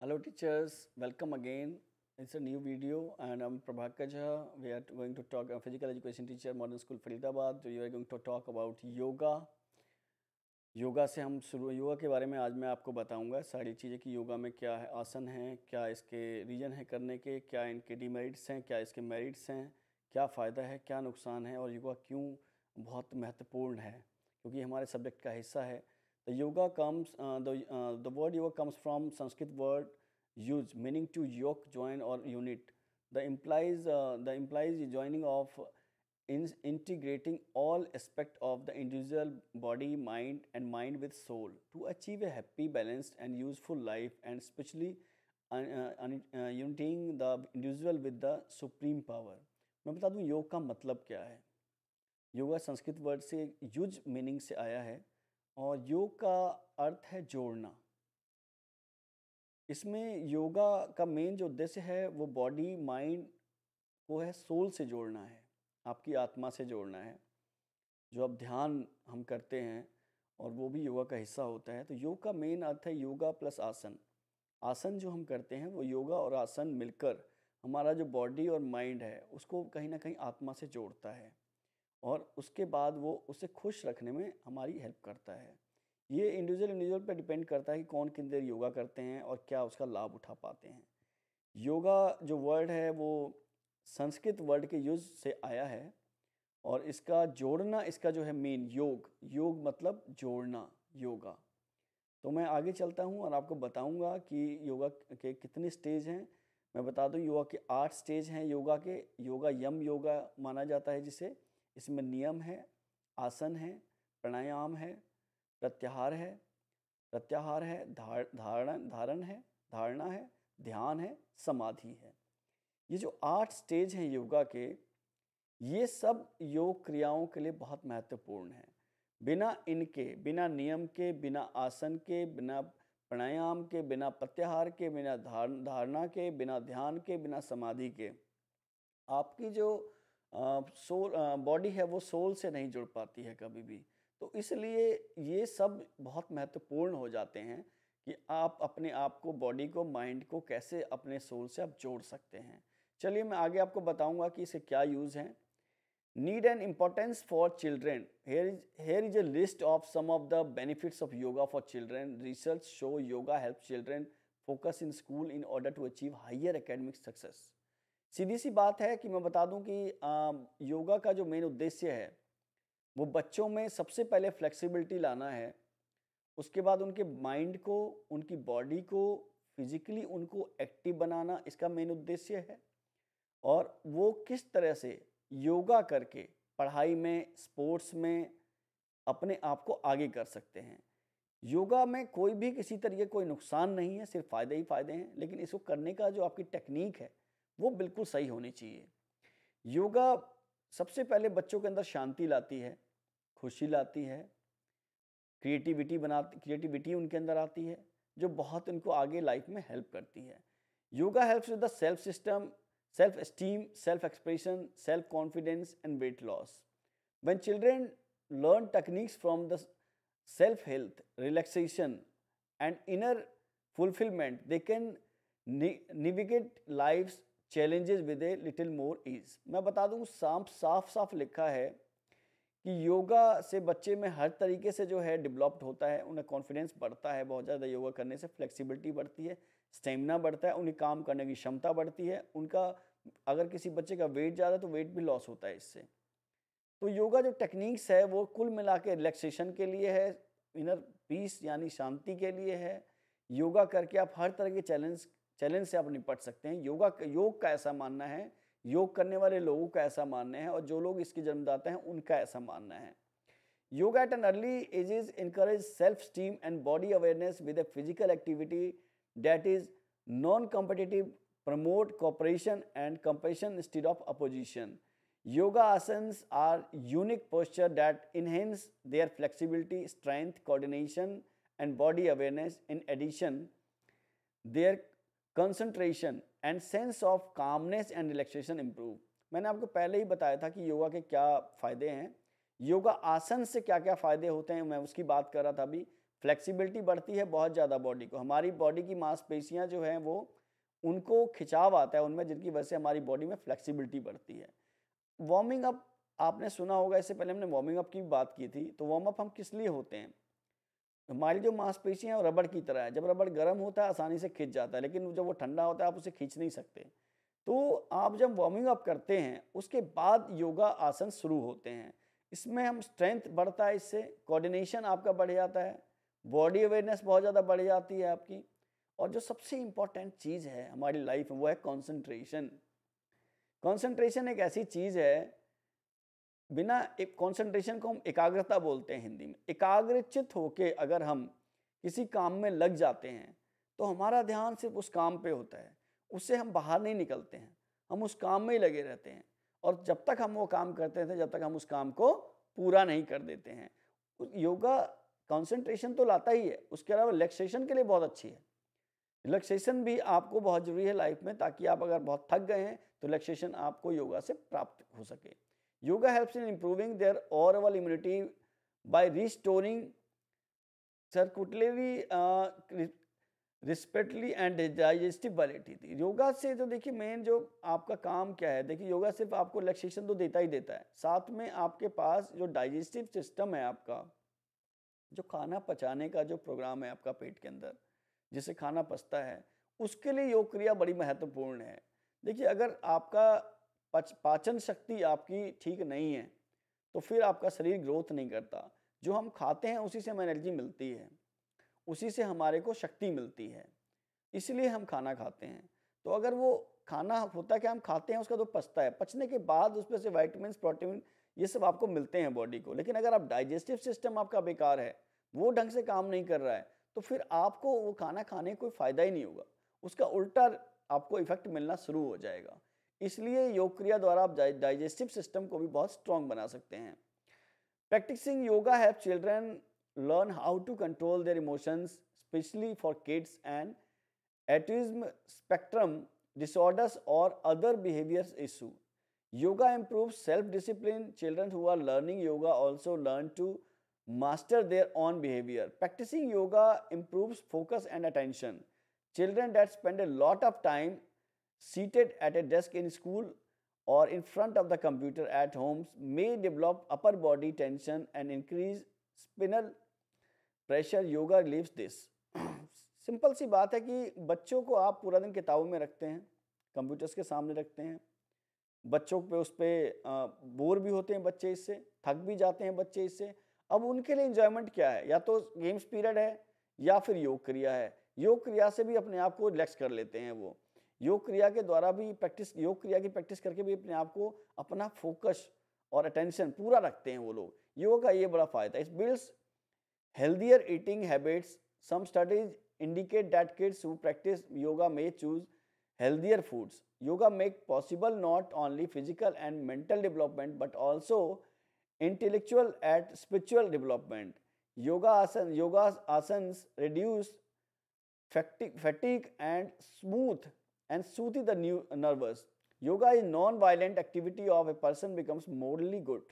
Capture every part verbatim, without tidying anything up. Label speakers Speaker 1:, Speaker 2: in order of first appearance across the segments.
Speaker 1: Hello teachers, welcome again. It's a new video and I'm Prabhakar Jha. We are going to talk, a physical education teacher, Modern School Faridabad. We are going to talk about yoga. Yoga से हम शुरू योगा के बारे में आज मैं आपको बताऊंगा सारी चीज़ें कि योगा में क्या है, आसन हैं, क्या इसके रीजन है करने के, क्या इनके डिमेरिट्स हैं, क्या इसके मेरिट्स हैं, क्या फ़ायदा है, क्या नुकसान है और योगा क्यों बहुत महत्वपूर्ण है क्योंकि हमारे सब्जेक्ट का हिस्सा है. The yoga comes the word yoga comes from Sanskrit word yuj meaning to yoke join और unit. The implies uh, the implies the joining of in integrating all aspect of the individual body, mind and mind with soul to achieve a happy, balanced and useful life, and especially uh, uh, uh, uniting the individual with the supreme power. मैं बता दूं योग का मतलब क्या है. Yoga Sanskrit word से yuj meaning से आया है और योग का अर्थ है जोड़ना. इसमें योगा का मेन जो उद्देश्य है वो बॉडी माइंड को है सोल से जोड़ना है, आपकी आत्मा से जोड़ना है. जो अब ध्यान हम करते हैं और वो भी योगा का हिस्सा होता है. तो योग का मेन अर्थ है योगा प्लस आसन. आसन जो हम करते हैं वो योगा और आसन मिलकर हमारा जो बॉडी और माइंड है उसको कहीं ना कहीं आत्मा से जोड़ता है और उसके बाद वो उसे खुश रखने में हमारी हेल्प करता है. ये इंडिविजुअल इंडिविजुअल पर डिपेंड करता है कि कौन कितनी देर योगा करते हैं और क्या उसका लाभ उठा पाते हैं. योगा जो वर्ड है वो संस्कृत वर्ड के यूज से आया है और इसका जोड़ना, इसका जो है मेन योग, योग मतलब जोड़ना, योगा. तो मैं आगे चलता हूँ और आपको बताऊँगा कि योगा के कितने स्टेज हैं. मैं बता दूँ योगा के आठ स्टेज हैं. योगा के योगा यम योगा माना जाता है जिसे. इसमें नियम है, आसन है, प्राणायाम है, प्रत्याहार है प्रत्याहार है धार धारण धारण है धारणा है, ध्यान है, समाधि है. ये जो आठ स्टेज हैं योगा के, ये सब योग क्रियाओं के लिए बहुत महत्वपूर्ण है. बिना इनके, बिना नियम के, बिना आसन के, बिना प्राणायाम के, बिना प्रत्याहार के, बिना धारणा के, बिना ध्यान के, बिना समाधि के, आपकी जो सोल बॉडी है वो सोल से नहीं जुड़ पाती है कभी भी. तो इसलिए ये सब बहुत महत्वपूर्ण हो जाते हैं कि आप अपने आप को, बॉडी को, माइंड को कैसे अपने सोल से आप जोड़ सकते हैं. चलिए मैं आगे आपको बताऊंगा कि इसे क्या यूज़ हैं. Need and importance for children. Here is here is a list of some of the benefits of yoga for children. Research show yoga help children focus in school in order to achieve higher academic success. सीधी सी बात है कि मैं बता दूं कि आ, योगा का जो मेन उद्देश्य है वो बच्चों में सबसे पहले फ्लेक्सिबिलिटी लाना है. उसके बाद उनके माइंड को, उनकी बॉडी को फिजिकली उनको एक्टिव बनाना इसका मेन उद्देश्य है. और वो किस तरह से योगा करके पढ़ाई में, स्पोर्ट्स में अपने आप को आगे कर सकते हैं. योगा में कोई भी किसी तरीके कोई नुकसान नहीं है, सिर्फ फ़ायदे ही फ़ायदे हैं. लेकिन इसको करने का जो आपकी टेक्निक है वो बिल्कुल सही होनी चाहिए. योगा सबसे पहले बच्चों के अंदर शांति लाती है, खुशी लाती है, क्रिएटिविटी बनाती क्रिएटिविटी उनके अंदर आती है जो बहुत उनको आगे लाइफ में हेल्प करती है. Yoga helps with the self system, self esteem, self expression, self confidence and weight loss. When children learn techniques from the self health, relaxation and inner fulfillment, they can navigate life's challenges with a little more ease. मैं बता दूं साफ साफ साफ लिखा है कि योगा से बच्चे में हर तरीके से जो है डेवलप्ड होता है. उन्हें कॉन्फिडेंस बढ़ता है बहुत ज़्यादा. योगा करने से फ्लेक्सिबिलिटी बढ़ती है, स्टेमिना बढ़ता है, उन्हें काम करने की क्षमता बढ़ती है. उनका अगर किसी बच्चे का वेट ज़्यादा तो वेट भी लॉस होता है इससे. तो योगा जो टेक्निक्स है वो कुल मिला के रिलैक्सेशन के लिए है, इनर पीस यानी शांति के लिए है. योगा करके आप हर तरह के चैलेंज चैलेंज से आप निपट सकते हैं. योगा योग का ऐसा मानना है, योग करने वाले लोगों का ऐसा मानना है और जो लोग इसके जन्मदाता हैं उनका ऐसा मानना है. Yoga at an early ages encourage self-esteem and body awareness with a physical activity that is non-competitive, promote cooperation and compassion instead of opposition. Yoga asanas are unique posture that enhance their flexibility, strength, coordination and body awareness. In addition, their concentration and sense of calmness and relaxation improve. मैंने आपको पहले ही बताया था कि योगा के क्या फ़ायदे हैं. योगा आसन से क्या क्या फ़ायदे होते हैं मैं उसकी बात कर रहा था अभी. फ्लेक्सिबिलिटी बढ़ती है बहुत ज़्यादा बॉडी को, हमारी बॉडी की मांसपेशियाँ जो हैं वो उनको खिंचाव आता है उनमें, जिनकी वजह से हमारी बॉडी में फ्लेक्सिबिलिटी बढ़ती है। वार्मिंग अप आपने सुना होगा, इससे पहले हमने वार्मिंग अप की बात की थी। तो वार्म अप हम किस लिए होते हैं? हमारी जो मांसपेशियाँ हैं वो रबड़ की तरह है, जब रबड़ गर्म होता है आसानी से खिंच जाता है, लेकिन जब वो ठंडा होता है आप उसे खींच नहीं सकते। तो आप जब वार्मिंग अप करते हैं उसके बाद योगा आसन शुरू होते हैं। इसमें हम स्ट्रेंथ बढ़ता है, इससे कोऑर्डिनेशन आपका बढ़ जाता है, बॉडी अवेयरनेस बहुत ज़्यादा बढ़ जाती है आपकी। और जो सबसे इम्पॉर्टेंट चीज़ है हमारी लाइफ में वो है कंसंट्रेशन। कंसंट्रेशन एक ऐसी चीज़ है, बिना एक कंसंट्रेशन को हम एकाग्रता बोलते हैं हिंदी में। एकाग्रचित होके अगर हम किसी काम में लग जाते हैं तो हमारा ध्यान सिर्फ उस काम पे होता है, उससे हम बाहर नहीं निकलते हैं, हम उस काम में ही लगे रहते हैं। और जब तक हम वो काम करते थे, जब तक हम उस काम को पूरा नहीं कर देते हैं। योगा कंसंट्रेशन तो लाता ही है, उसके अलावा रिलैक्सेशन के लिए बहुत अच्छी है। रिलैक्सेशन भी आपको बहुत ज़रूरी है लाइफ में, ताकि आप अगर बहुत थक गए हैं तो रिलैक्सेशन आपको योगा से प्राप्त हो सके। Yoga helps in improving their overall immunity by restoring circulatory respectively and digestibility थी। योगा से जो देखिए मेन जो आपका काम क्या है, देखिए योगा सिर्फ आपको रिलैक्सेशन तो देता ही देता है, साथ में आपके पास जो डाइजेस्टिव सिस्टम है आपका, जो खाना पचाने का जो प्रोग्राम है आपका पेट के अंदर, जिससे खाना पचता है, उसके लिए योग क्रिया बड़ी महत्वपूर्ण है। देखिए अगर आपका पच पाचन शक्ति आपकी ठीक नहीं है तो फिर आपका शरीर ग्रोथ नहीं करता। जो हम खाते हैं उसी से हमें एनर्जी मिलती है, उसी से हमारे को शक्ति मिलती है, इसलिए हम खाना खाते हैं। तो अगर वो खाना होता है कि हम खाते हैं उसका तो पचता है, पचने के बाद उसमें से वाइटामिन प्रोटीन ये सब आपको मिलते हैं बॉडी को। लेकिन अगर आप डाइजेस्टिव सिस्टम आपका बेकार है, वो ढंग से काम नहीं कर रहा है, तो फिर आपको वो खाना खाने का कोई फ़ायदा ही नहीं होगा, उसका उल्टा आपको इफेक्ट मिलना शुरू हो जाएगा। इसलिए योग क्रिया द्वारा आप डाइजेस्टिव सिस्टम को भी बहुत स्ट्रॉन्ग बना सकते हैं। Practising yoga help children learn how to control their emotions, especially for kids and autism spectrum disorders or other behaviors issue. Yoga improves self-discipline. Children who are learning yoga also learn to master their own behavior. Practicing yoga improves focus and attention. Children that spend a lot of time seated at a desk in school or in front of the computer at homes may develop upper body tension and increase spinal pressure. Yoga relieves this. Simple सी बात है कि बच्चों को आप पूरा दिन किताबों में रखते हैं, कंप्यूटर्स के सामने रखते हैं, बच्चों पे उस पर बोर भी होते हैं बच्चे, इससे थक भी जाते हैं बच्चे इससे। अब उनके लिए एंजॉयमेंट क्या है? या तो गेम्स पीरियड है या फिर योग क्रिया है। योग क्रिया से भी अपने आप को रिलैक्स कर लेते हैं वो। योग क्रिया के द्वारा भी प्रैक्टिस, योग क्रिया की प्रैक्टिस करके भी अपने आप को अपना फोकस और अटेंशन पूरा रखते हैं वो लोग। योग का ये बड़ा फायदा है। It builds healthier eating habits. Some studies indicate that kids who practice yoga may choose healthier foods. Yoga make possible not only physical and mental development but also intellectual and spiritual development. Yoga asan, yoga asanas reduce fatigue, fatigue and smooth and soothe the new nervous. Yoga is non-violent activity of a person becomes morally good.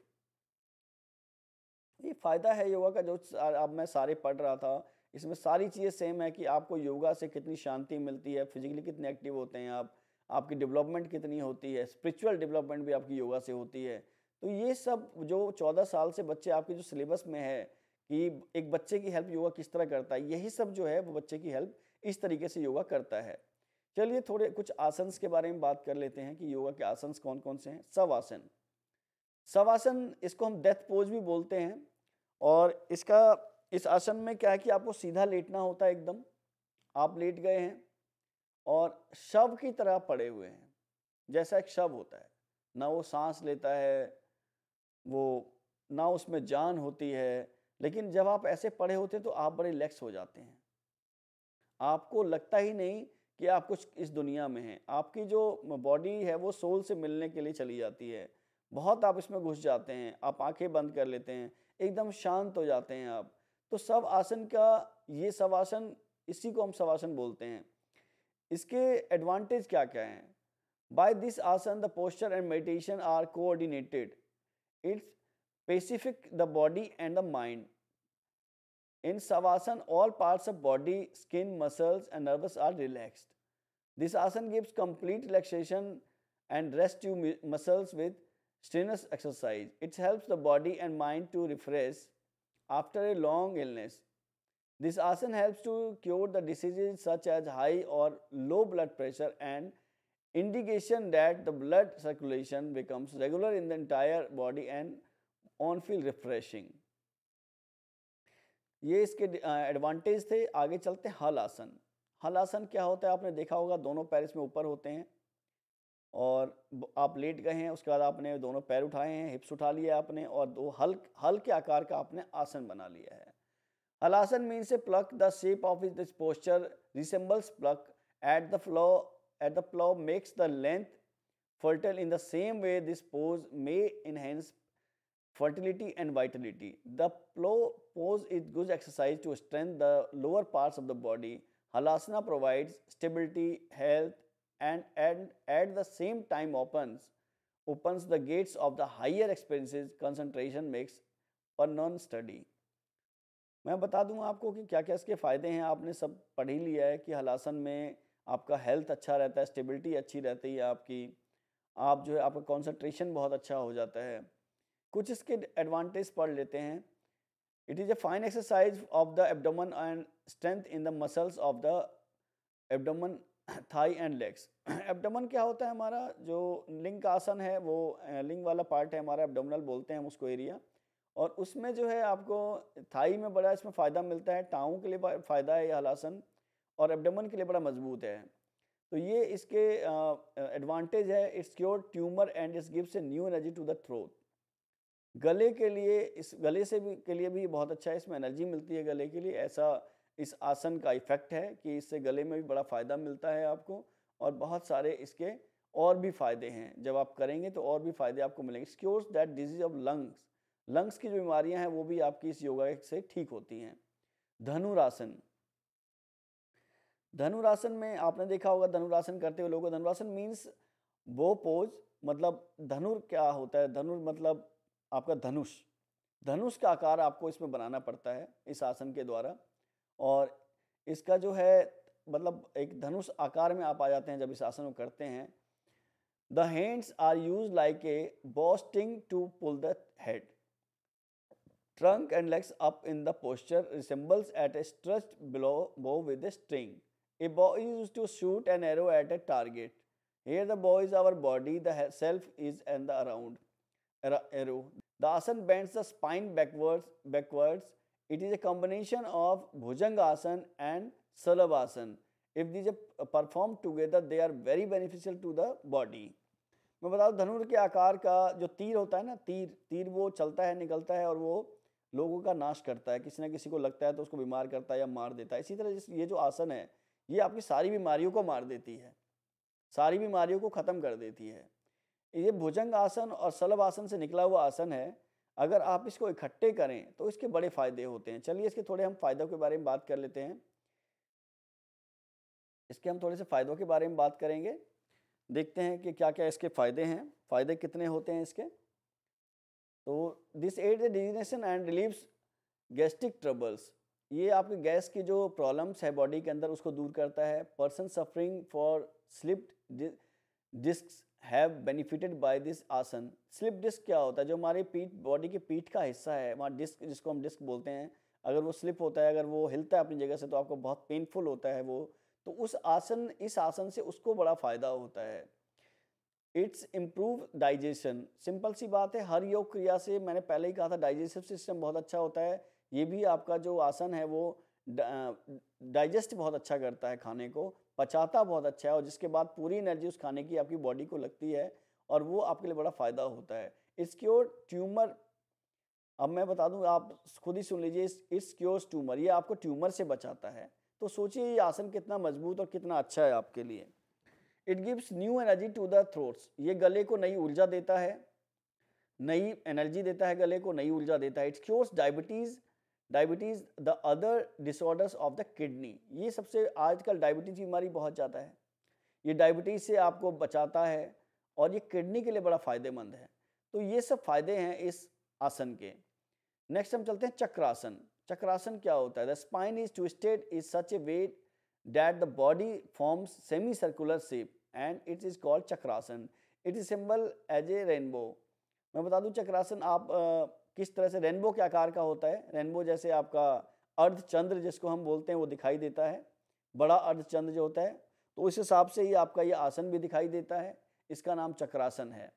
Speaker 1: ये फ़ायदा है योगा का, जो अब मैं सारे पढ़ रहा था, इसमें सारी चीज़ें सेम है कि आपको योगा से कितनी शांति मिलती है, फिजिकली कितने एक्टिव होते हैं आप, आपकी डेवलपमेंट कितनी होती है, स्पिरिचुअल डेवलपमेंट भी आपकी योगा से होती है। तो ये सब जो चौदह साल से बच्चे आपके जो सिलेबस में है कि एक बच्चे की हेल्प योगा किस तरह करता है, यही सब जो है वो बच्चे की हेल्प इस तरीके से योगा करता है। चलिए थोड़े कुछ आसन्स के बारे में बात कर लेते हैं कि योगा के आसन्स कौन कौन से हैं। शवासन, शवासन इसको हम डेथ पोज भी बोलते हैं। और इसका इस आसन में क्या है कि आपको सीधा लेटना होता है, एकदम आप लेट गए हैं और शव की तरह पड़े हुए हैं, जैसा एक शव होता है, ना वो सांस लेता है, वो ना उसमें जान होती है। लेकिन जब आप ऐसे पड़े होते हैं तो आप बड़े रिलैक्स हो जाते हैं, आपको लगता ही नहीं कि आप कुछ इस दुनिया में हैं। आपकी जो बॉडी है वो सोल से मिलने के लिए चली जाती है, बहुत आप इसमें घुस जाते हैं, आप आंखें बंद कर लेते हैं, एकदम शांत हो जाते हैं आप। तो शव आसन का ये शवासन, इसी को हम शवासन बोलते हैं। इसके एडवांटेज क्या क्या हैं? By this asan the posture and meditation are coordinated, it's pacific the body and the mind. In Savasana, all parts of body, skin, muscles, and nerves are relaxed. This asana gives complete relaxation and rest to muscles with strenuous exercise. It helps the body and mind to refresh after a long illness. This asana helps to cure the diseases such as high or low blood pressure and indication that the blood circulation becomes regular in the entire body and on feel refreshing. ये इसके advantage थे। आगे चलते हैं हल आसन। हल आसन क्या होता है, आपने देखा होगा दोनों पैर इसमें ऊपर होते हैं और आप लेट गए हैं, उसके बाद आपने दोनों पैर उठाए हैं, हिप्स उठा लिया आपने और दो हल हल के आकार का आपने आसन बना लिया है। Hal asan means a pluck the shape of this posture resembles pluck at the flow at the plough makes the length fertile in the same way this pose may enhance fertility and vitality. The plow pose is good exercise to strengthen the lower parts of the body. Halasana provides stability, health, and, and at the same time opens opens the gates of the higher experiences. Concentration makes for non-study. मैं बता दूं आपको कि क्या क्या इसके फ़ायदे हैं। आपने सब पढ़ ही लिया है कि हलासन में आपका हेल्थ अच्छा रहता है, स्टेबिलिटी अच्छी रहती है आपकी, आप जो है आपका कंसंट्रेशन बहुत अच्छा हो जाता है। कुछ इसके एडवांटेज पढ़ लेते हैं। It is a fine exercise of the abdomen and strength in the muscles of the abdomen, thigh and legs. Abdomen क्या होता है, हमारा जो लिंग का आसन है वो लिंग वाला पार्ट है हमारा, एब्डोमिनल बोलते हैं हम उसको एरिया, और उसमें जो है आपको थाई में बड़ा इसमें फ़ायदा मिलता है, टाँगों के लिए फ़ायदा है ये हलासन, और एब्डोमेन के लिए बड़ा मजबूत है। तो ये इसके एडवांटेज है। It's cure tumour and it's gives a new energy to the throat. गले के लिए, इस गले से भी के लिए भी बहुत अच्छा है, इसमें एनर्जी मिलती है गले के लिए। ऐसा इस आसन का इफेक्ट है कि इससे गले में भी बड़ा फ़ायदा मिलता है आपको, और बहुत सारे इसके और भी फ़ायदे हैं। जब आप करेंगे तो और भी फ़ायदे आपको मिलेंगे। It's cures that disease of lungs, lungs की जो बीमारियां हैं वो भी आपकी इस योगा से ठीक होती हैं। धनुरासन, धनुरासन में आपने देखा होगा धनुरासन करते हुए लोगों को। धनुरासन मीन्स बो पोज, मतलब धनुर क्या होता है, धनुर मतलब आपका धनुष, धनुष का आकार आपको इसमें बनाना पड़ता है इस आसन के द्वारा, और इसका जो है मतलब एक धनुष आकार में आप आ जाते हैं जब इस आसन को करते हैं। The hands are use like a bow sting to pull the head, trunk and legs up in the posture resembles at a stretched below bow with a string. A bow is used to shoot an arrow at a target. Here the bow is our body, the self is and the around arrow. The asana bends the spine backwards. Backwards. It is a combination of Bhujangasana and Salavasana. If these are performed together, they are very beneficial to the body. मैं बता दूं धनुर के आकार का जो तीर होता है ना, तीर तीर वो चलता है, निकलता है और वो लोगों का नाश करता है। किसी ना किसी को लगता है तो उसको बीमार करता है या मार देता है। इसी तरह ये जो आसन है ये आपकी सारी बीमारियों को मार देती है, सारी बीमारियों को ख़त्म कर देती है। ये भुजंग आसन और सलभ आसन से निकला हुआ आसन है। अगर आप इसको इकट्ठे करें तो इसके बड़े फ़ायदे होते हैं। चलिए इसके थोड़े हम फ़ायदों के बारे में बात कर लेते हैं। इसके हम थोड़े से फ़ायदों के बारे में बात करेंगे, देखते हैं कि क्या क्या इसके फ़ायदे हैं, फ़ायदे कितने होते हैं इसके। तो this aid the digestion and relieves gastric troubles, ये आपके गैस की जो प्रॉब्लम्स है बॉडी के अंदर उसको दूर करता है। Person suffering for slipped discs have benefited by this asan. Slip disc क्या होता है, जो हमारी पीठ, बॉडी के पीठ का हिस्सा है वहाँ डिस्क, जिसको हम डिस्क बोलते हैं, अगर वो स्लिप होता है, अगर वो हिलता है अपनी जगह से तो आपको बहुत पेनफुल होता है वो, तो उस आसन इस आसन से उसको बड़ा फ़ायदा होता है। इट्स इम्प्रूव डाइजेशन, सिंपल सी बात है, हर योग क्रिया से मैंने पहले ही कहा था डाइजेस्टिव सिस्टम बहुत अच्छा होता है। ये भी आपका जो आसन है वो डाइजेस्ट बहुत अच्छा करता है, खाने को पचाता बहुत अच्छा है, और जिसके बाद पूरी एनर्जी उस खाने की आपकी बॉडी को लगती है और वो आपके लिए बड़ा फ़ायदा होता है। इट्स क्योर ट्यूमर, अब मैं बता दूं, आप खुद ही सुन लीजिए, इट्स क्योर्स ट्यूमर, ये आपको ट्यूमर से बचाता है। तो सोचिए ये आसन कितना मजबूत और कितना अच्छा है आपके लिए। It gives new energy to the throats, ये गले को नई ऊर्जा देता है, नई एनर्जी देता है, गले को नई ऊर्जा देता है। It's cures diabetes, diabetes the other disorders of the kidney, ये सबसे आजकल डायबिटीज़ की बीमारी बहुत ज़्यादा है, ये डायबिटीज़ से आपको बचाता है और ये किडनी के लिए बड़ा फ़ायदेमंद है। तो ये सब फायदे हैं इस आसन के। नेक्स्ट हम चलते हैं चक्रासन। चक्रासन क्या होता है? The spine is twisted is such a way that the body forms semi circular shape and it is called chakrasana. It is symbol as a rainbow. मैं बता दूं चक्रासन आप आ, किस तरह से रेनबो के आकार का होता है। रेनबो जैसे आपका अर्धचंद्र जिसको हम बोलते हैं वो दिखाई देता है, बड़ा अर्धचंद्र जो होता है, तो उस हिसाब से ही आपका ये आसन भी दिखाई देता है। इसका नाम चक्रासन है।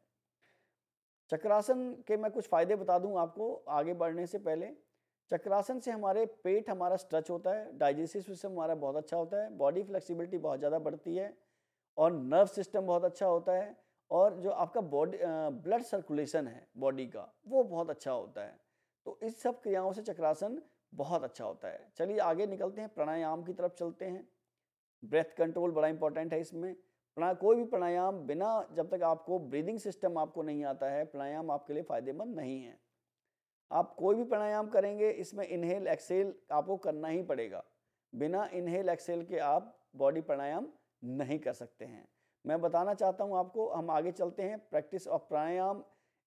Speaker 1: चक्रासन के मैं कुछ फायदे बता दूं आपको आगे बढ़ने से पहले। चक्रासन से हमारे पेट हमारा स्ट्रेच होता है, डाइजेस्टिव सिस्टम हमारा बहुत अच्छा होता है, बॉडी फ्लेक्सिबिलिटी बहुत ज़्यादा बढ़ती है और नर्व सिस्टम बहुत अच्छा होता है, और जो आपका बॉडी ब्लड सर्कुलेशन है बॉडी का वो बहुत अच्छा होता है। तो इस सब क्रियाओं से चक्रासन बहुत अच्छा होता है। चलिए आगे निकलते हैं, प्राणायाम की तरफ चलते हैं। ब्रेथ कंट्रोल बड़ा इंपॉर्टेंट है इसमें। प्रा कोई भी प्राणायाम बिना, जब तक आपको ब्रीदिंग सिस्टम आपको नहीं आता है, प्राणायाम आपके लिए फ़ायदेमंद नहीं है। आप कोई भी प्राणायाम करेंगे इसमें इनहेल एक्सेल आपको करना ही पड़ेगा। बिना इनहेल एक्सेल के आप बॉडी प्राणायाम नहीं कर सकते हैं। मैं बताना चाहता हूं आपको, हम आगे चलते हैं। Practice of pranayama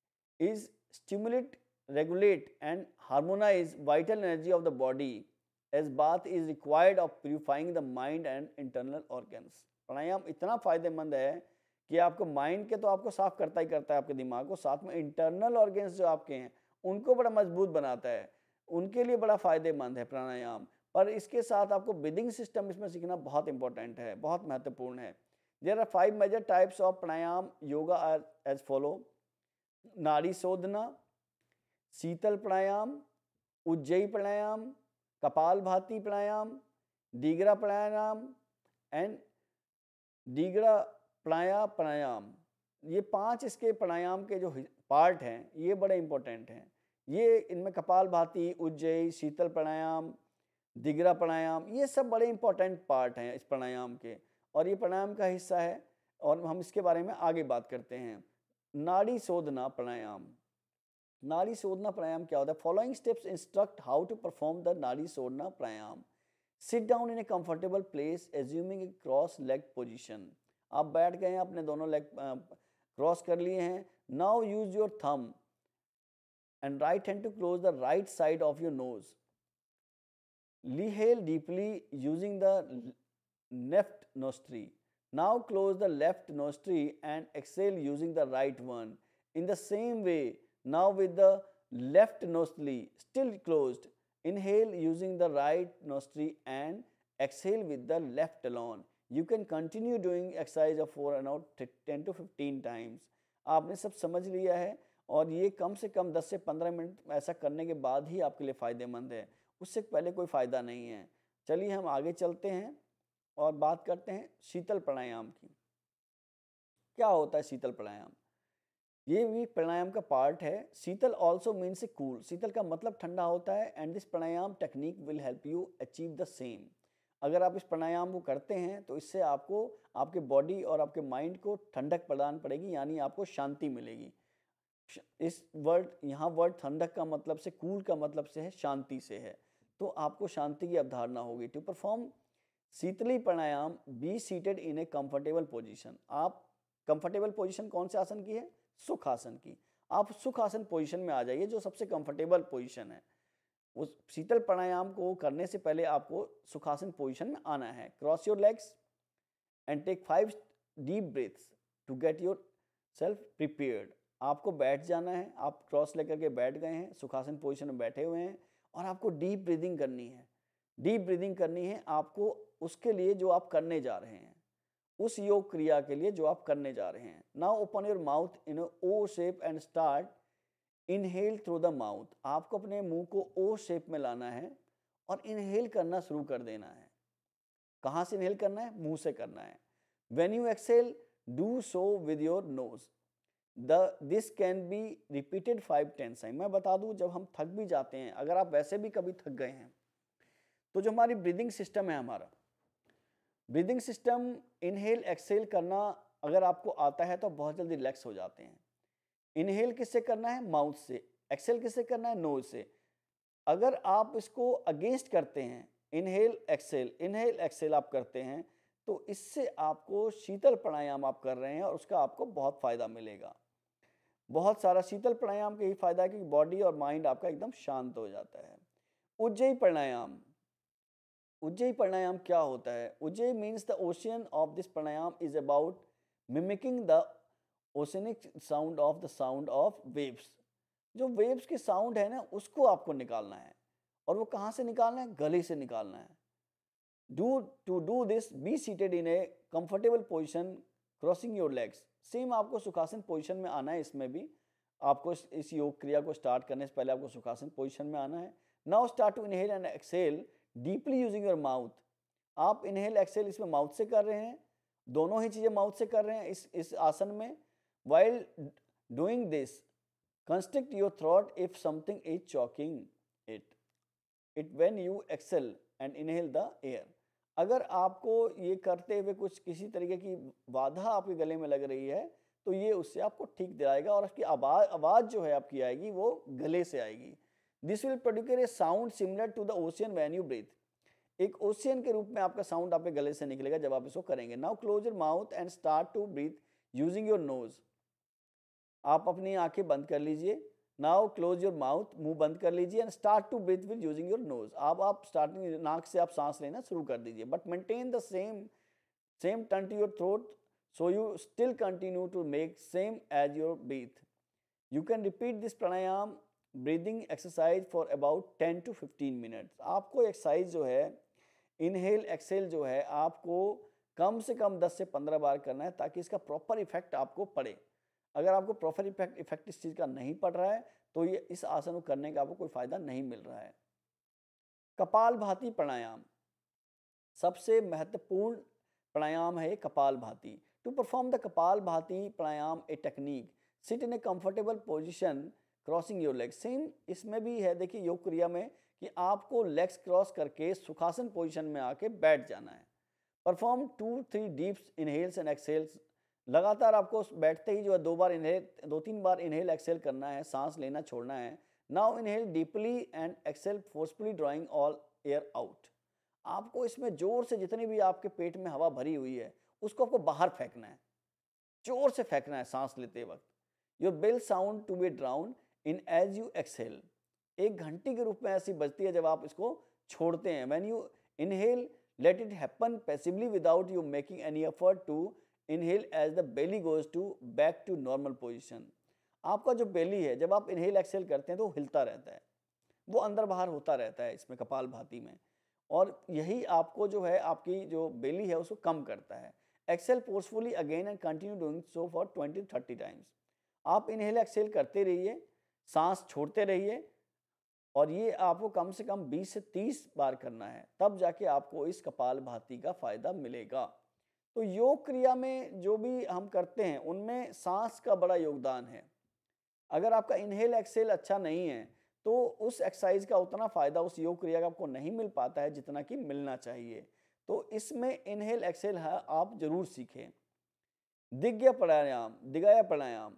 Speaker 1: is stimulate, regulate and harmonise vital energy of the body as bath is required of purifying the mind and internal organs. प्राणायाम इतना फायदेमंद है कि आपको माइंड के तो आपको साफ करता ही करता है, आपके दिमाग को, साथ में इंटरनल ऑर्गन्स जो आपके हैं उनको बड़ा मजबूत बनाता है, उनके लिए बड़ा फायदेमंद है प्राणायाम। पर इसके साथ आपको ब्रीदिंग सिस्टम इसमें सीखना बहुत इंपॉर्टेंट है, बहुत महत्वपूर्ण है। There are five major types of pranayama yoga are as follow: nadi shodhana, sheetal pranayama, ujjayi pranayama, kapalbhati pranayama, deegra pranayama and deegra prana pranayama. ये पांच इसके प्राणायाम के जो पार्ट हैं ये बड़े इंपॉर्टेंट हैं। ये इनमें कपालभाति, उज्जयी, शीतल प्राणायाम, दिगरा प्राणायाम, ये सब बड़े इंपॉर्टेंट पार्ट हैं इस प्राणायाम के, और ये प्राणायाम का हिस्सा है और हम इसके बारे में आगे बात करते हैं। नाड़ी शोधना प्राणायाम। नाड़ी शोधना प्राणायाम क्या होता है? Following steps instruct how to perform the nadi shodhana pranayama. Sit down in a comfortable place assuming a cross leg position. आप बैठ गए हैं, अपने दोनों लेग क्रॉस कर लिए हैं। Now use your thumb and right hand to close the right side of your nose. Inhale deeply using the left nostril. Now close the left nostril and exhale using the right one. In the same way, now with the left nostril still closed, inhale using the right nostril and exhale with the left alone. You can continue doing exercise of for around ten to fifteen times. आपने सब समझ लिया है और ये कम से कम दस से पंद्रह मिनट ऐसा करने के बाद ही आपके लिए फ़ायदेमंद है, उससे पहले कोई फ़ायदा नहीं है। चलिए हम आगे चलते हैं और बात करते हैं शीतल प्राणायाम की। क्या होता है शीतल प्राणायाम? ये भी प्राणायाम का पार्ट है। Sheetal also means a cool. शीतल का मतलब ठंडा होता है and this pranayama technique will help you achieve the same. अगर आप इस प्राणायाम को करते हैं तो इससे आपको आपके बॉडी और आपके माइंड को ठंडक प्रदान पड़ेगी, यानी आपको शांति मिलेगी। इस वर्ड यहाँ वर्ड ठंडक का मतलब से, कूल का मतलब से है शांति से है, तो आपको शांति की अवधारणा होगी। To perform sheetali pranayama be seated in a comfortable position. आप कंफर्टेबल पोजीशन कौन से आसन की है? सुख आसन की। आप सुख आसन पोजीशन में आ जाइए, जो सबसे कंफर्टेबल पोजीशन है। उस शीतल प्राणायाम को करने से पहले आपको सुखासन पोजीशन में आना है। Cross your legs and take five deep breaths to get your self prepared. आपको बैठ जाना है, आप क्रॉस लेकर के बैठ गए हैं, सुखासन पोजीशन में बैठे हुए हैं और आपको डीप ब्रीदिंग करनी है। डीप ब्रीदिंग करनी है आपको उसके लिए जो आप करने जा रहे हैं, उस योग क्रिया के लिए जो आप करने जा रहे हैं। Now open your mouth in O shape and start inhale through the mouth. आपको अपने मुंह को ओ शेप में लाना है और इनहेल करना शुरू कर देना है। कहाँ से इनहेल करना है? मुंह से करना है। When you exhale do so with your nose. The this can be repeated five tens time. मैं बता दूं, जब हम थक भी जाते हैं, अगर आप वैसे भी कभी थक गए हैं, तो जो हमारी ब्रीदिंग सिस्टम है, हमारा ब्रीदिंग सिस्टम इनहेल एक्सहेल करना अगर आपको आता है तो बहुत जल्दी रिलैक्स हो जाते हैं। इनहेल किससे करना है? माउथ से। एक्सहेल किससे करना है? नोज से। अगर आप इसको अगेंस्ट करते हैं, इनहेल एक्सहेल इनहेल एक्सहेल आप करते हैं, तो इससे आपको शीतल प्राणायाम आप कर रहे हैं और उसका आपको बहुत फायदा मिलेगा। बहुत सारा शीतल प्राणायाम का यही फायदा है कि बॉडी और माइंड आपका एकदम शांत हो जाता है। उज्जयी प्राणायाम। उज्जयी प्राणायाम क्या होता है? Ujjayi means the ocean of this pranayama is about mimicking the oceanic sound of the sound of waves. जो वेव्स के साउंड है ना, उसको आपको निकालना है। और वो कहाँ से निकालना है? गले से निकालना है। Do to do this be seated in a comfortable position crossing your legs. Same आपको सुखासन पोजिशन में आना है। इसमें भी आपको इस, इस योग क्रिया को स्टार्ट करने से पहले आपको सुखासन पोजिशन में आना है। Now start to inhale and exhale deeply using your mouth. आप इनहेल एक्सेल इसमें माउथ से कर रहे हैं, दोनों ही चीजें माउथ से कर रहे हैं इस इस आसन में। While doing this constrict your throat if something is choking it it when you exhale and inhale the air। अगर आपको ये करते हुए कुछ किसी तरीके की बाधा आपके गले में लग रही है तो ये उससे आपको ठीक दिलाएगा और आपकी आवाज आवाज जो है आपकी आएगी वो गले से आएगी। This will produce a sound similar to the ocean when you breathe. एक ओशियन के रूप में आपका साउंड आपके गले से निकलेगा जब आप इसको करेंगे। Now close your mouth and start to breathe using your nose. आप अपनी आंखें बंद कर लीजिए। नाउ क्लोज योर माउथ, मुंह बंद कर लीजिए and start to breathe with using your nose. अब आप स्टार्टिंग नाक से आप सांस लेना शुरू कर दीजिए, but maintain the same same turn to your throat so you still continue to make same as your breath. You can repeat this pranayama breathing exercise for about ten to fifteen minutes. आपको exercise जो है inhale exhale जो है आपको कम से कम दस से पंद्रह बार करना है ताकि इसका प्रॉपर इफेक्ट आपको पड़े। अगर आपको प्रॉपर इफेक्ट इफेक्ट इस चीज़ का नहीं पड़ रहा है तो ये इस आसन को करने का आपको कोई फायदा नहीं मिल रहा है। कपालभाति प्राणायाम सबसे महत्वपूर्ण प्राणायाम है कपालभाति। To perform the kapalbhati pranayama a technique sit in a comfortable position crossing your legs. Same इसमें भी है, देखिए योग क्रिया में कि आपको लेग्स क्रॉस करके सुखासन पोजीशन में आके बैठ जाना है। Perform two three deeps inhales and exhales. लगातार आपको बैठते ही जो है दो बार इनहेल दो तीन बार इनहेल एक्सेल करना है, सांस लेना छोड़ना है। Now inhale deeply and exhale forcefully drawing all air out. आपको इसमें जोर से जितनी भी आपके पेट में हवा भरी हुई है उसको आपको बाहर फेंकना है, जोर से फेंकना है सांस लेते वक्त। Your bell sound to be drown in as you exhale. एक घंटी के रूप में ऐसी बजती है जब आप इसको छोड़ते हैं। When you inhale let it happen passively without you making any effort to inhale as the belly goes to back to normal position. आपका जो बेली है जब आप इनहेल एक्सेल करते हैं तो हिलता रहता है, वो अंदर बाहर होता रहता है इसमें कपालभाति में, और यही आपको जो है आपकी जो बेली है उसको कम करता है। Exhale forcefully again and continue doing so for twenty to thirty times. आप इनहेल एक्सेल करते रहिए, सांस छोड़ते रहिए, और ये आपको कम से कम बीस से तीस बार करना है, तब जाके आपको इस कपालभाति का फायदा मिलेगा। तो योग क्रिया में जो भी हम करते हैं उनमें सांस का बड़ा योगदान है। अगर आपका इनहेल एक्सेल अच्छा नहीं है तो उस एक्सरसाइज का उतना फायदा उस योग क्रिया का आपको नहीं मिल पाता है जितना कि मिलना चाहिए। तो इसमें इनहेल एक्सेल है आप जरूर सीखें। दिग्गय प्राणायाम, दिग्गय प्राणायाम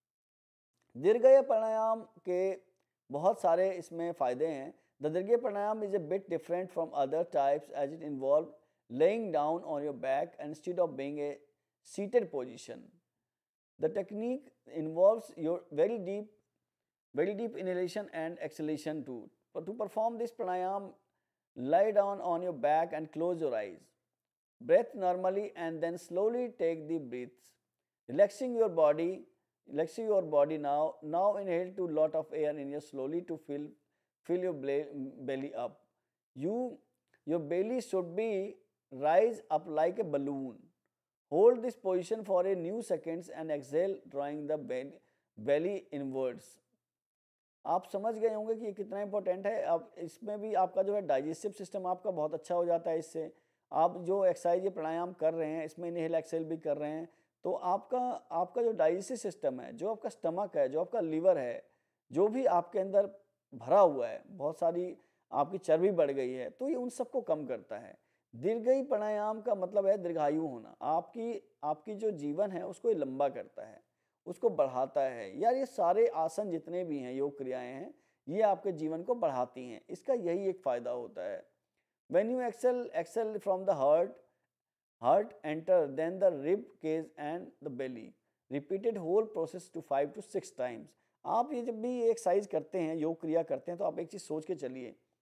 Speaker 1: दीर्घय प्राणायाम के बहुत सारे इसमें फायदे हैं। The dirgha pranayama is a bit different from other types as it involve laying down on your back instead of being a seated position. The technique involves your very deep, very deep inhalation and exhalation too. But to perform this pranayam, lie down on your back and close your eyes. Breathe normally and then slowly take the breaths, relaxing your body. Relaxing your body now. Now inhale to lot of air in your slowly to fill fill your belly up. You your belly should be rise up like a balloon. Hold this position for a few seconds and exhale, drawing the belly inwards. आप समझ गए होंगे कि ये कितना important है। अब इसमें भी आपका जो है डाइजेस्टिव सिस्टम आपका बहुत अच्छा हो जाता है इससे। आप जो एक्सरसाइज ये प्राणायाम कर रहे हैं इसमें इनहेल एक्सेल भी कर रहे हैं तो आपका आपका जो डाइजेस्टिव सिस्टम है, जो आपका स्टमक है, जो आपका लीवर है, जो भी आपके अंदर भरा हुआ है, बहुत सारी आपकी चर्बी बढ़ गई है, तो ये उन सबको कम करता है। दीर्घायु प्राणायाम का मतलब है दीर्घायु होना। आपकी आपकी जो जीवन है उसको ये लंबा करता है, उसको बढ़ाता है। यार ये सारे आसन जितने भी हैं, योग क्रियाएं हैं, ये आपके जीवन को बढ़ाती हैं। इसका यही एक फायदा होता है। When you exhale exhale from the heart heart enter then the rib cage and the belly. Repeated whole process to five to six times. आप ये जब भी एक्सरसाइज करते हैं, योग क्रिया करते हैं, तो आप एक चीज़ सोच के चलिए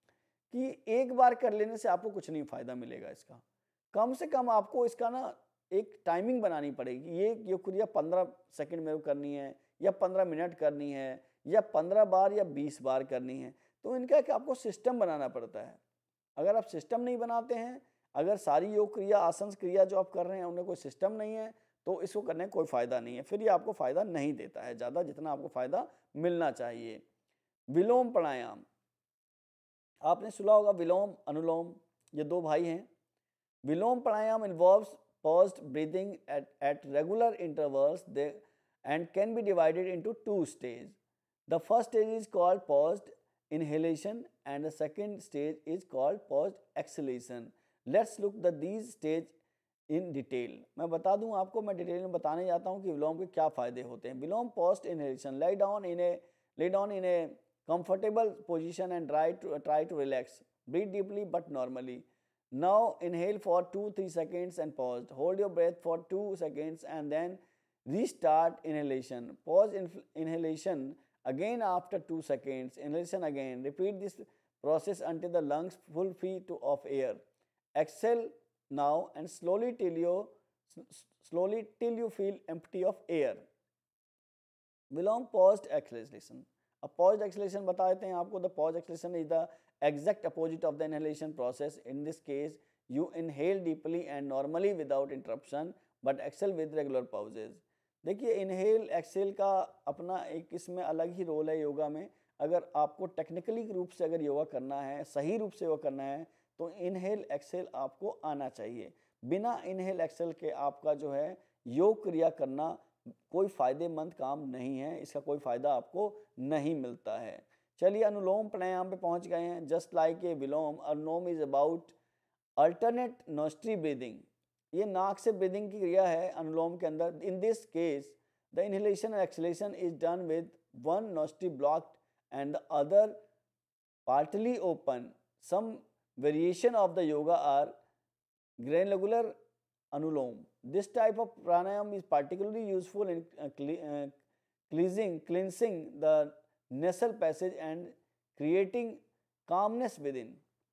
Speaker 1: कि एक बार कर लेने से आपको कुछ नहीं फ़ायदा मिलेगा इसका। कम से कम आपको इसका ना एक टाइमिंग बनानी पड़ेगी। ये योग क्रिया पंद्रह सेकंड में करनी है या पंद्रह मिनट करनी है या पंद्रह बार या बीस बार करनी है। तो इनका कि आपको सिस्टम बनाना पड़ता है। अगर आप सिस्टम नहीं बनाते हैं, अगर सारी योग क्रिया, आसन क्रिया जो आप कर रहे हैं उनमें कोई सिस्टम नहीं है, तो इसको करने का कोई फ़ायदा नहीं है। फिर ये आपको फ़ायदा नहीं देता है ज़्यादा, जितना आपको फ़ायदा मिलना चाहिए। विलोम प्राणायाम, आपने सुना होगा विलोम, अनुलोम, ये दो भाई हैं। विलोम प्राणायाम involves paused breathing at, at regular intervals they, and can be divided into two stages. The first stage is called paused inhalation and the second stage is called paused exhalation. Let's look at these stage in detail. मैं बता दूं आपको, मैं detail में बताने जाता हूं कि विलोम के क्या फायदे होते हैं। विलोम paused inhalation, lie down in a lay down in a comfortable position and try to try to relax. Breathe deeply but normally. Now inhale for two to three seconds and pause. Hold your breath for two seconds and then restart inhalation. Pause inhalation again after two seconds. Inhalation again. Repeat this process until the lungs full fill of air. Exhale now and slowly till you slowly till you feel empty of air. Vilom paused exhalation. A paused exhalation बता देते हैं आपको. The paused exhalation is the exact opposite of the inhalation process. In this case, you inhale deeply and normally without interruption, but exhale with regular pauses. देखिए, inhale exhale का अपना एक इसमें अलग ही रोल है योगा में। अगर आपको टेक्निकली रूप से अगर योगा करना है, सही रूप से योगा करना है, तो इनहेल एक्सेल आपको आना चाहिए। बिना इनहेल एक्सेल के आपका जो है योग क्रिया करना कोई फ़ायदेमंद काम नहीं है, इसका कोई फ़ायदा आपको नहीं मिलता है। चलिए अनुलोम प्राणायाम पे पहुंच गए हैं। Just like a vilom, anulom is about alternate nostril breathing. ये नाक से ब्रीदिंग की क्रिया है अनुलोम के अंदर। In this case the inhalation and exhalation is done with one nostril blocked and the other partly open. Some variation of the yoga are granular anulom. This type of pranayam is particularly useful in uh, uh, cleansing, cleansing the nasal passage and creating calmness within.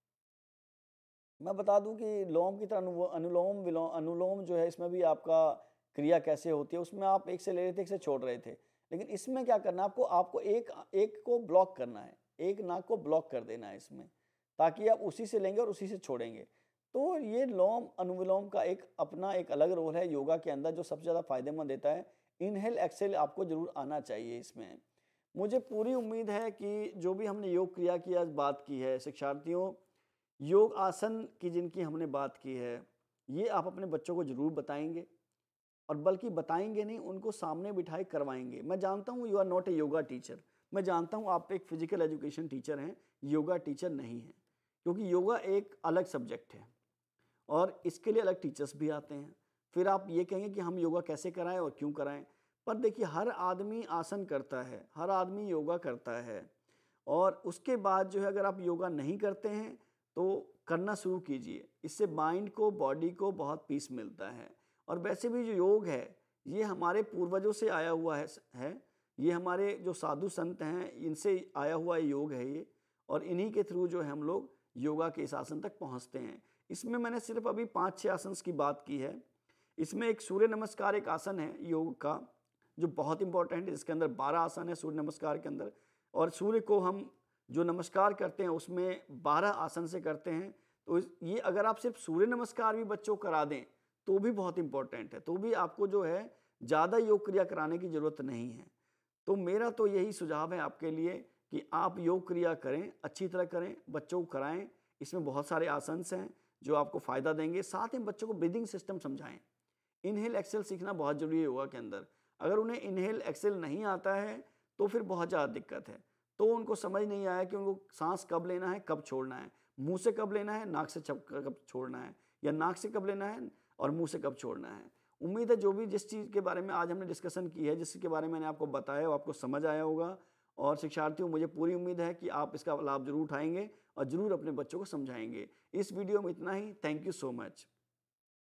Speaker 1: मैं बता दूं कि लोम की तरह अनुलोम विलोम अनुलोम जो है इसमें भी आपका क्रिया कैसे होती है, उसमें आप एक से ले रहे थे, एक से छोड़ रहे थे, लेकिन इसमें क्या करना है आपको आपको एक एक को ब्लॉक करना है, एक नाक को ब्लॉक कर देना है इसमें, ताकि आप उसी से लेंगे और उसी से छोड़ेंगे। तो ये लोम अनुविलोम का एक अपना एक अलग रोल है योगा के अंदर जो सबसे ज़्यादा फायदेमंद देता है। इनहेल एक्सेल आपको ज़रूर आना चाहिए इसमें। मुझे पूरी उम्मीद है कि जो भी हमने योग क्रिया की आज बात की है, शिक्षार्थियों योग आसन की जिनकी हमने बात की है, ये आप अपने बच्चों को ज़रूर बताएंगे, और बल्कि बताएंगे नहीं, उनको सामने बिठाए करवाएंगे। मैं जानता हूँ you are not a yoga teacher, मैं जानता हूँ आप एक फिजिकल एजुकेशन टीचर हैं, योगा टीचर नहीं हैं, क्योंकि योगा एक अलग सब्जेक्ट है और इसके लिए अलग टीचर्स भी आते हैं। फिर आप ये कहेंगे कि हम योगा कैसे कराएं और क्यों कराएं, पर देखिए हर आदमी आसन करता है, हर आदमी योगा करता है, और उसके बाद जो है अगर आप योगा नहीं करते हैं तो करना शुरू कीजिए। इससे माइंड को, बॉडी को बहुत पीस मिलता है। और वैसे भी जो योग है ये हमारे पूर्वजों से आया हुआ है, है ये हमारे जो साधु संत हैं इनसे आया हुआ योग है ये, और इन्हीं के थ्रू जो है हम लोग योगा के इस आसन तक पहुंचते हैं। इसमें मैंने सिर्फ अभी पाँच छः आसन की बात की है। इसमें एक सूर्य नमस्कार एक आसन है योग का जो बहुत इंपॉर्टेंट है, इसके अंदर बारह आसन है सूर्य नमस्कार के अंदर, और सूर्य को हम जो नमस्कार करते हैं उसमें बारह आसन से करते हैं। तो ये अगर आप सिर्फ सूर्य नमस्कार भी बच्चों को करा दें तो भी बहुत इंपॉर्टेंट है, तो भी आपको जो है ज़्यादा योग क्रिया कराने की ज़रूरत नहीं है। तो मेरा तो यही सुझाव है आपके लिए कि आप योग क्रिया करें, अच्छी तरह करें, बच्चों को कराएं। इसमें बहुत सारे आसन हैं जो आपको फ़ायदा देंगे। साथ ही बच्चों को ब्रीदिंग सिस्टम समझाएं। इनहेल एक्सेल सीखना बहुत ज़रूरी है योगा के अंदर। अगर उन्हें इनहेल एक्सेल नहीं आता है तो फिर बहुत ज़्यादा दिक्कत है। तो उनको समझ नहीं आया कि उनको सांस कब लेना है, कब छोड़ना है, मुंह से कब लेना है, नाक से कब छोड़ना है, या नाक से कब लेना है और मुंह से कब छोड़ना है। उम्मीद है जो भी जिस चीज़ के बारे में आज हमने डिस्कशन की है, जिसके बारे में मैंने आपको बताया वो आपको समझ आया होगा। और शिक्षार्थियों मुझे पूरी उम्मीद है कि आप इसका लाभ जरूर उठाएंगे और ज़रूर अपने बच्चों को समझाएंगे। इस वीडियो में इतना ही। Thank you so much.